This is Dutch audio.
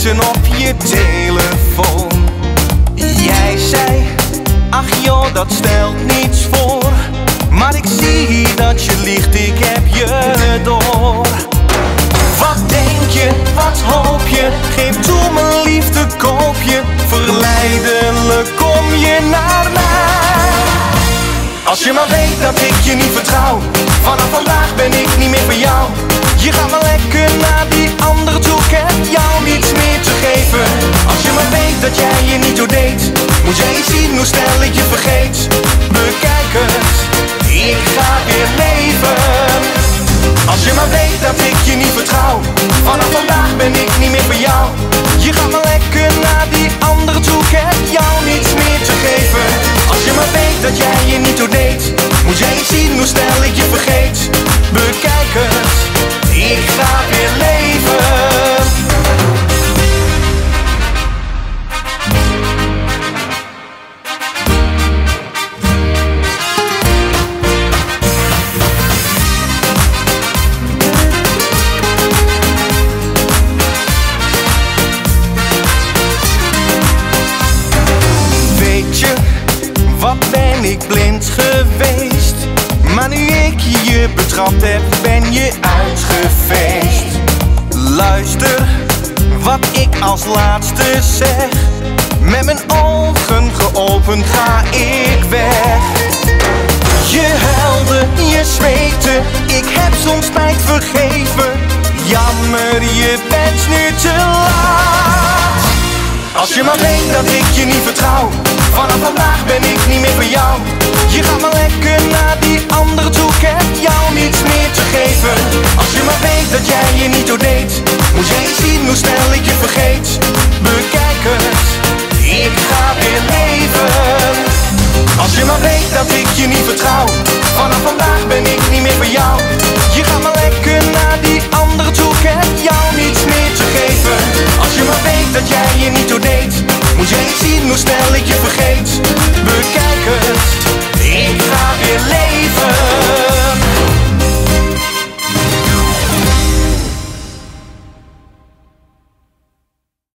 berichten op je telefoon. Jij zei, ach joh, dat stelt niets voor. Maar ik zie dat je liegt, ik heb je door. Wat denk je, wat hoop je? Geef toe mijn liefde, koop je. Verleidelijk kom je naar mij. Als je maar weet dat ik je niet vertrouw. Vanaf vandaag ben ik niet meer voor jou. Je gaat maar lekker naar die ander toe. Ik heb jou niets meer te geven. Als je maar weet dat jij je niet doordeed, moet jij eens zien hoe snel ik je vergeet. Bekijk het, ik ga weer leven. Als je maar weet dat ik je niet vertrouw. Vanaf vandaag ben ik niet meer voor jou. Je gaat maar lekker naar die andere toe. Ik heb jou niets meer te geven. Als je maar weet dat jij je niet doordeed, moet jij eens zien hoe snel ik je vergeet. Bekijk het, ik ga weer leven. Wat ben ik blind geweest, maar nu ik je betrapt heb, ben je uitgefeest. Luister, wat ik als laatste zeg. Met mijn ogen geopend ga ik weg. Je huilde, je smeekte, ik heb soms spijt vergeven. Jammer, je bent nu te laat. Als je maar weet dat ik je niet vertrouw. Vanaf vandaag ben ik niet meer voor jou. Je gaat maar lekker naar die andere toe. Ik heb jou niets meer te geven. Als je maar weet dat jij je niet doordeed, moet jij eens zien hoe snel ik je